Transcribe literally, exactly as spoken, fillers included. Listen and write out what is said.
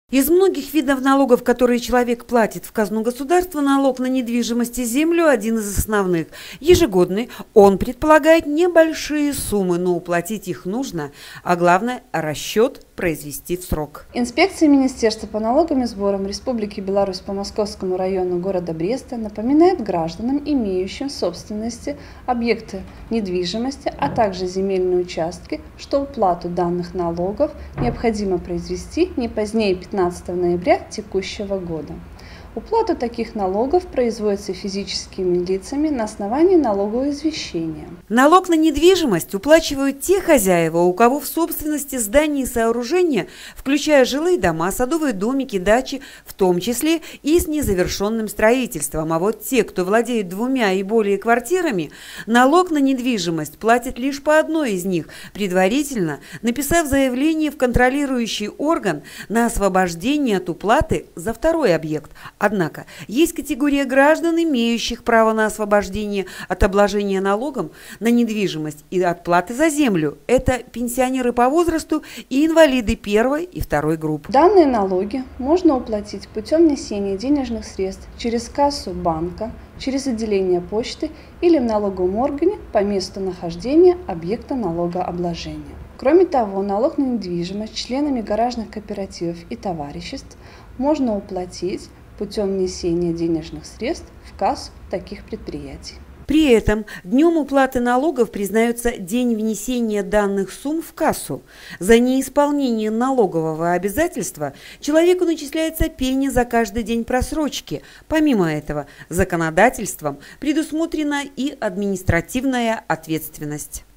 Из многих видов налогов, которые человек платит в казну государства, налог на недвижимость и землю – один из основных. Ежегодный, он предполагает небольшие суммы, но уплатить их нужно, а главное – расчет произвести в срок. Инспекция Министерства по налогам и сборам Республики Беларусь по Московскому району города Бреста напоминает гражданам, имеющим в собственности объекты недвижимости, а также земельные участки, что уплату данных налогов необходимо произвести не позднее пятнадцатого ноября текущего года. Уплата таких налогов производится физическими лицами на основании налогового извещения. Налог на недвижимость уплачивают те хозяева, у кого в собственности здания и сооружения, включая жилые дома, садовые домики, дачи, в том числе и с незавершенным строительством. А вот те, кто владеет двумя и более квартирами, налог на недвижимость платят лишь по одной из них, предварительно написав заявление в контролирующий орган на освобождение от уплаты за второй объект. Однако есть категория граждан, имеющих право на освобождение от обложения налогом на недвижимость и от платы за землю. Это пенсионеры по возрасту и инвалиды первой и второй групп. Данные налоги можно уплатить путем внесения денежных средств через кассу банка, через отделение почты или в налоговом органе по месту нахождения объекта налогообложения. Кроме того, налог на недвижимость членами гаражных кооперативов и товариществ можно уплатить путем внесения денежных средств в кассу таких предприятий. При этом днем уплаты налогов признается день внесения данных сумм в кассу. За неисполнение налогового обязательства человеку начисляется пеня за каждый день просрочки. Помимо этого, законодательством предусмотрена и административная ответственность.